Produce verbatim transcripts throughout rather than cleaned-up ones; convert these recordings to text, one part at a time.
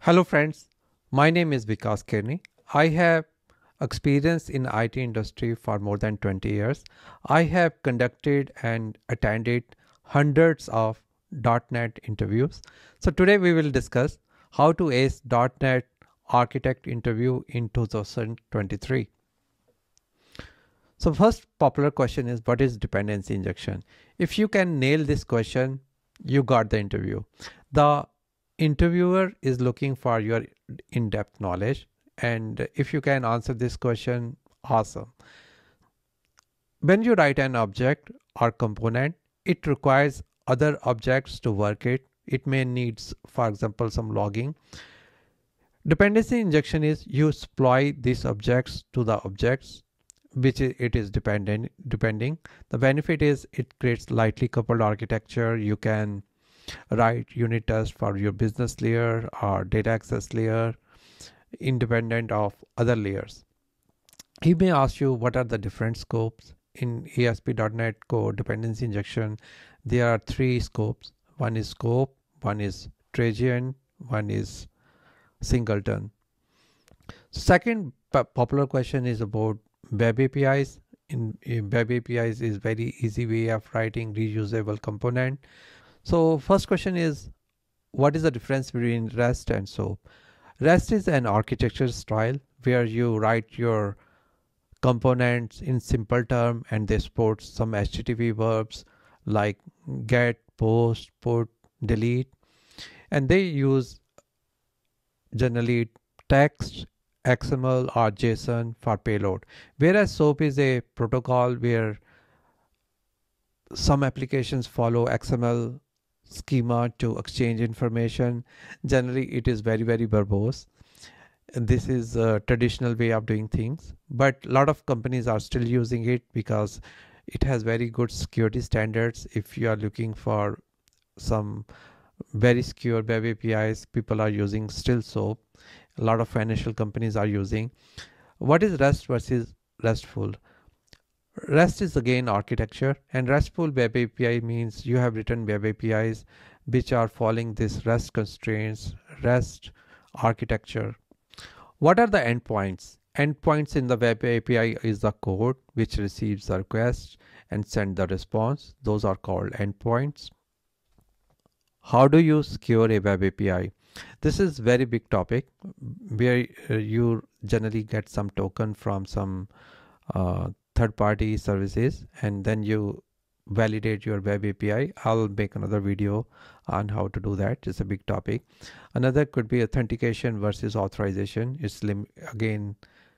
Hello friends, my name is Vikas Kearney. I have experience in I T industry for more than twenty years. I have conducted and attended hundreds of dot net interviews. So today we will discuss how to ace dot net architect interview in two thousand twenty-three. So first popular question is, what is dependency injection? If you can nail this question, you got the interview. The interviewer is looking for your in-depth knowledge, and if you can answer this question, awesome. When you write an object or component, it requires other objects to work it. It may needs, for example, some logging. Dependency injection is you supply these objects to the objects which it is dependent depending. The benefit is it creates lightly coupled architecture. You can write unit tests for your business layer or data access layer independent of other layers. He may ask you what are the different scopes. In A S P dot NET Core dependency injection, there are three scopes. One is scope, one is transient, one is singleton. Second popular question is about web A P Is. In, in web A P Is is very easy way of writing reusable component. So first question is, what is the difference between REST and SOAP? REST is an architecture style where you write your components in simple term and they support some H T T P verbs like get, post, put, delete, and they use generally text, X M L or JSON for payload. Whereas SOAP is a protocol where some applications follow X M L schema to exchange information. Generally it is very very verbose. This is a traditional way of doing things, but a lot of companies are still using it because it has very good security standards. If you are looking for some very secure web A P Is, people are using still SOAP. A lot of financial companies are using. What is REST versus RESTful? REST is again architecture, and RESTful web A P I means you have written web A P Is which are following this REST constraints, REST architecture. What are the endpoints? Endpoints in the web A P I is the code which receives the request and send the response. Those are called endpoints. How do you secure a web A P I? This is very big topic where you generally get some token from some uh, third-party services and then you validate your web A P I. I'll make another video on how to do that. It's a big topic. Another could be authentication versus authorization. It's again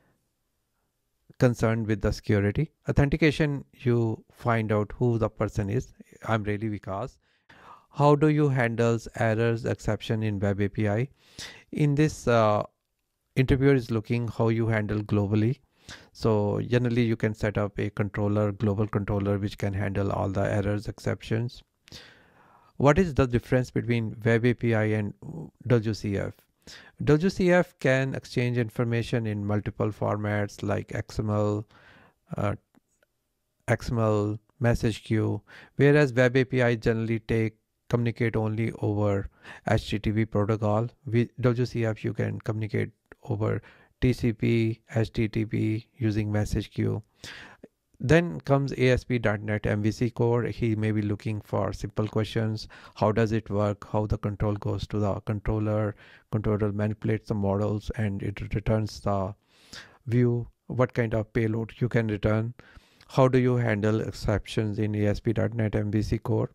concerned with the security. Authentication, you find out who the person is. I'm really Vikas. How do you handle errors, exception in web A P I? In this uh, interviewer is looking how you handle globally. So generally you can set up a controller, global controller, which can handle all the errors, exceptions. What is the difference between web A P I and W C F? W C F can exchange information in multiple formats like X M L, uh, X M L, message queue, whereas web A P I generally take communicate only over H T T P protocol. With W C F you can communicate over T C P, H T T P using message queue. Then comes A S P dot NET M V C core. He may be looking for simple questions. How does it work? How the control goes to the controller. Controller manipulates the models and it returns the view. What kind of payload you can return. How do you handle exceptions in A S P dot NET M V C core?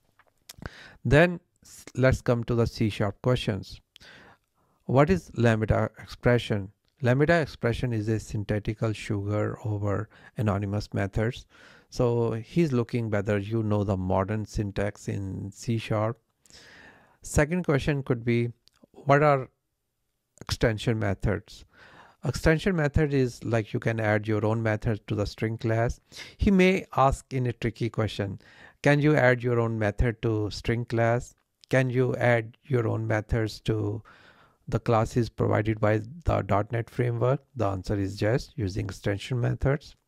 Then let's come to the C sharp questions. What is lambda expression? Lambda expression is a syntactical sugar over anonymous methods. So he's looking whether you know the modern syntax in C sharp. Second question could be, what are extension methods? Extension method is like you can add your own method to the string class. He may ask in a tricky question, can you add your own method to string class? Can you add your own methods to the classes provided by the dot NET framework? The answer is yes, using extension methods.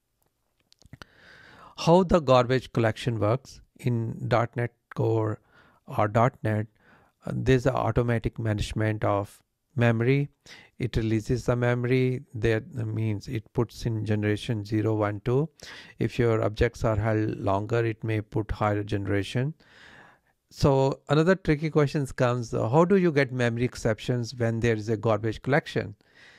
How the garbage collection works in dot NET Core or dot NET, Uh, there's a automatic management of memory. It releases the memory. That means it puts in generation zero, one, two. If your objects are held longer, it may put higher generation. So another tricky questions comes, uh, how do you get memory exceptions when there is a garbage collection?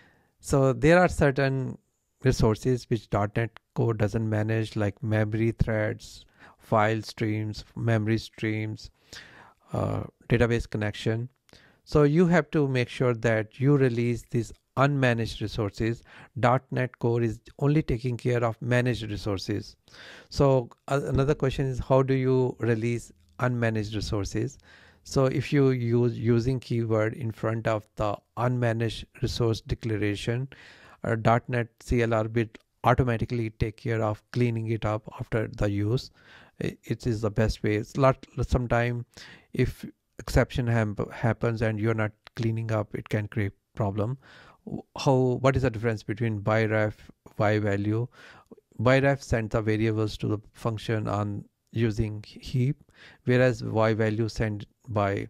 So there are certain resources which .NET Core doesn't manage, like memory threads, file streams, memory streams, uh, database connection. So you have to make sure that you release these unmanaged resources. .NET Core is only taking care of managed resources. So uh, another question is, how do you release unmanaged resources? So if you use using keyword in front of the unmanaged resource declaration, uh, .NET C L R will automatically take care of cleaning it up after the use. It is the best way. It's lot sometime if exception happens and you're not cleaning up, it can create problem. How what is the difference between byref y value? Byref sends the variables to the function on using heap, whereas y value sent by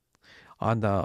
on the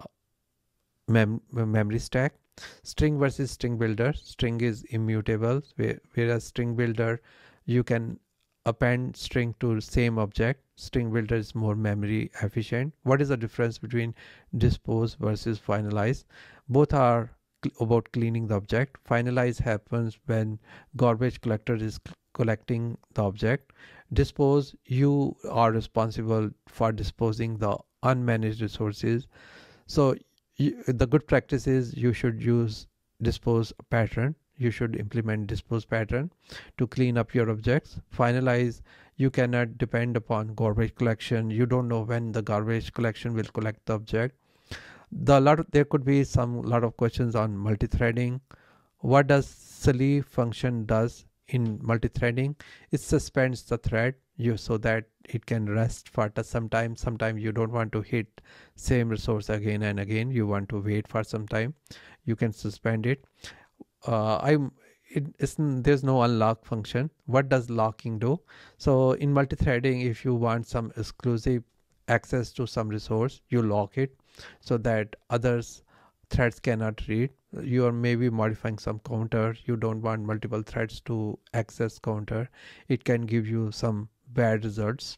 mem memory stack. String versus string builder. String is immutable, whereas string builder you can append string to same object. String builder is more memory efficient. What is the difference between dispose versus finalize? Both are about cleaning the object. Finalize happens when garbage collector is collecting the object. Dispose, you are responsible for disposing the unmanaged resources. So you, the good practice is you should use dispose pattern. You should implement dispose pattern to clean up your objects. Finalize, you cannot depend upon garbage collection. You don't know when the garbage collection will collect the object. The lot of, there could be some lot of questions on multi-threading. What does sleeve function does in multi-threading? It suspends the thread you so that it can rest for some time. Sometimes you don't want to hit same resource again and again. You want to wait for some time. You can suspend it. Uh, I'm it isn't there's no unlock function. What does locking do? So in multi-threading, if you want some exclusive access to some resource, you lock it so that others threads cannot read. You are maybe modifying some counter. You don't want multiple threads to access counter. It can give you some bad results.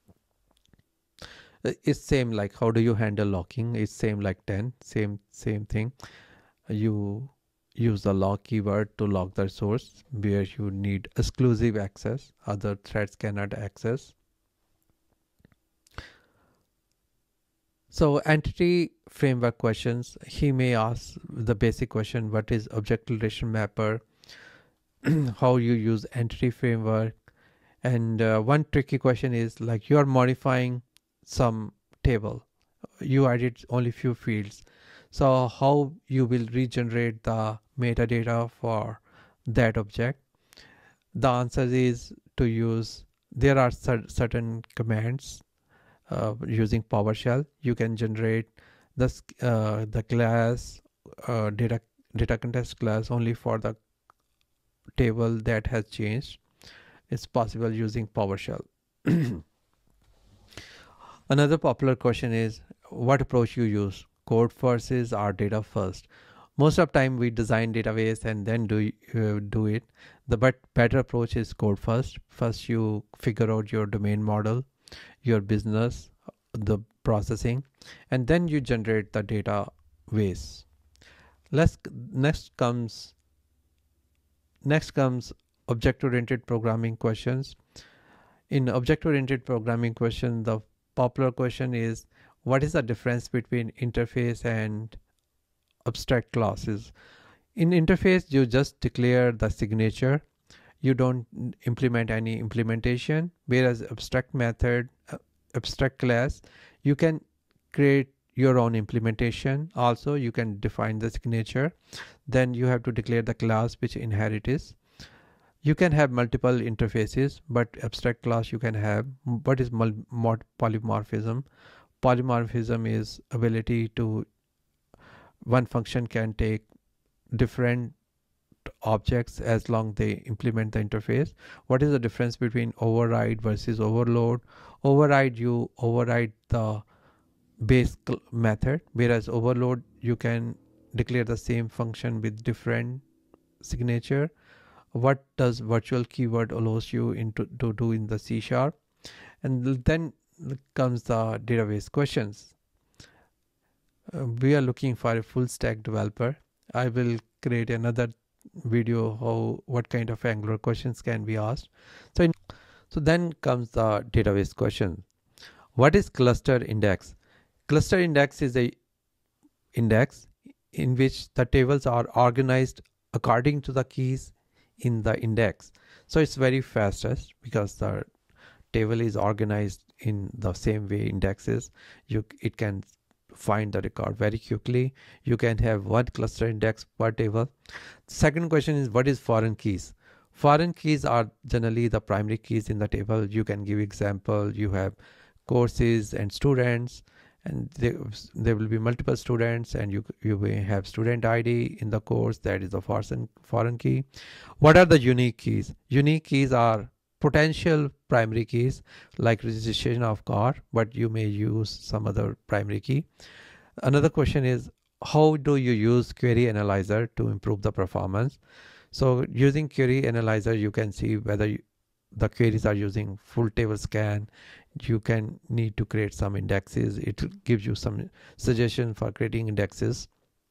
It's same like how do you handle locking? It's same like ten. Same same thing. You use the lock keyword to lock the resource where you need exclusive access, other threads cannot access. So entity framework questions, he may ask the basic question, what is object relation mapper, how you use entity framework. And uh, one tricky question is like you are modifying some table, you added only few fields, so how you will regenerate the metadata for that object? The answer is to use, there are cer certain commands uh, using PowerShell. You can generate this, uh, the class uh, data data context class only for the table that has changed. It's possible using PowerShell. Another popular question is what approach you use, code first is or data first? Most of the time we design database and then do uh, do it. The but better approach is code first. First you figure out your domain model, your business, the processing, and then you generate the database. Let's next comes next comes object-oriented programming questions. In object-oriented programming question, the popular question is what is the difference between interface and abstract classes? In interface, you just declare the signature. You don't implement any implementation. Whereas abstract method, uh, abstract class, you can create your own implementation. Also, you can define the signature. Then you have to declare the class which inherit is. You can have multiple interfaces, but abstract class you can have. What is polymorphism? Polymorphism is ability to one function can take different objects as long they implement the interface. What is the difference between override versus overload? Override, you override the base method, whereas overload you can declare the same function with different signature. What does virtual keyword allows you into to do in the C sharp? And then comes the database questions. Uh, we are looking for a full stack developer. I will create another video how what kind of Angular questions can be asked. So in, so then comes the database question. What is cluster index? Cluster index is a index in which the tables are organized according to the keys in the index. So it's very fastest because the table is organized in the same way indexes. You it can find the record very quickly. You can have one cluster index per table. Second question is, what is foreign keys? Foreign keys are generally the primary keys in the table. You can give example. You have courses and students, and there, there will be multiple students, and you you may have student I D in the course. That is the foreign foreign key. What are the unique keys? Unique keys are potential primary keys like registration of car, but you may use some other primary key. Another question is, how do you use query analyzer to improve the performance? So using query analyzer, you can see whether you, the queries are using full table scan. You can need to create some indexes. It gives you some suggestion for creating indexes.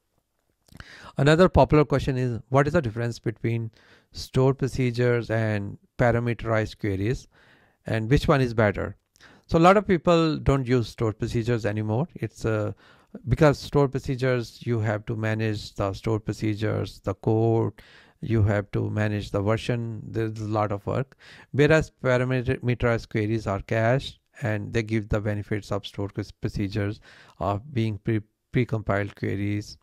Another popular question is, what is the difference between stored procedures and parameterized queries, and which one is better? So a lot of people don't use stored procedures anymore. It's uh, because stored procedures, you have to manage the stored procedures, the code, you have to manage the version. There's a lot of work, whereas parameterized queries are cached and they give the benefits of stored procedures of being pre pre-compiled queries.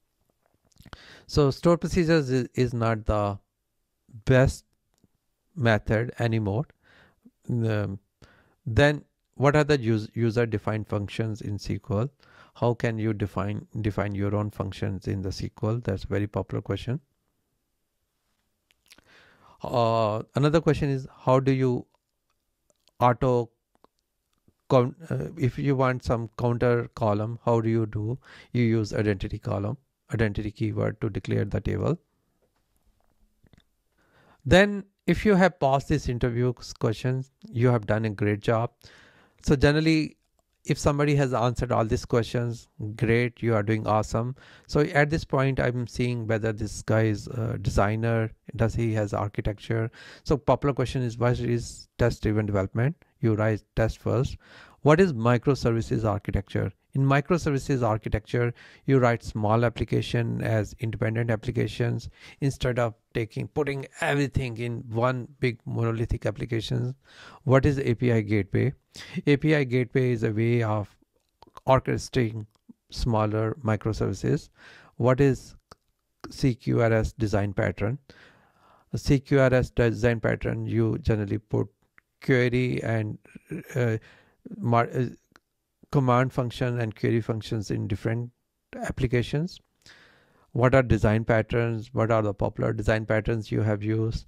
So stored procedures is, is not the best method anymore. Um, then what are the use, user defined functions in S Q L? How can you define define your own functions in the S Q L? That's a very popular question. Uh, another question is, how do you auto count, uh, if you want some counter column, how do you do? You use identity column, identity keyword to declare the table. Then if you have passed this interview questions, you have done a great job. So generally, if somebody has answered all these questions, great, you are doing awesome. So at this point, I'm seeing whether this guy is a designer, does he has architecture. So popular question is, what is test-driven development? You write test first. What is microservices architecture? In microservices architecture, you write small application as independent applications instead of taking putting everything in one big monolithic application. What is A P I gateway? A P I gateway is a way of orchestrating smaller microservices. What is C Q R S design pattern? A C Q R S design pattern, you generally put query and uh, mar uh, command function and query functions in different applications. What are design patterns? What are the popular design patterns you have used?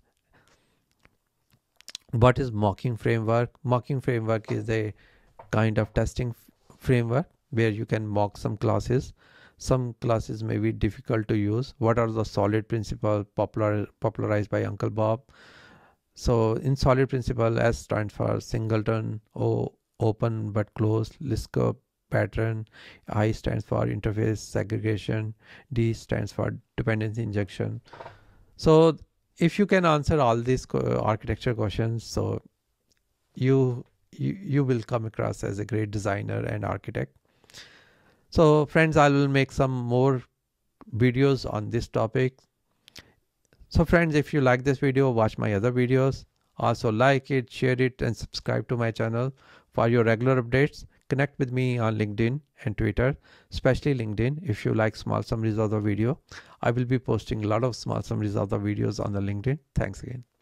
What is mocking framework? Mocking framework is a kind of testing framework where you can mock some classes. Some classes may be difficult to use. What are the solid principles popular popularized by Uncle Bob? So in solid principle, S stands for singleton, O open but closed, Liskov pattern, I stands for interface segregation, D stands for dependency injection. So if you can answer all these architecture questions, so you, you you will come across as a great designer and architect. So friends, I will make some more videos on this topic. So friends, if you like this video, watch my other videos. Also like it, share it, and subscribe to my channel for your regular updates. Connect with me on LinkedIn and Twitter, especially LinkedIn. If you like small summaries of the video, I will be posting a lot of small summaries of the videos on the LinkedIn. Thanks again.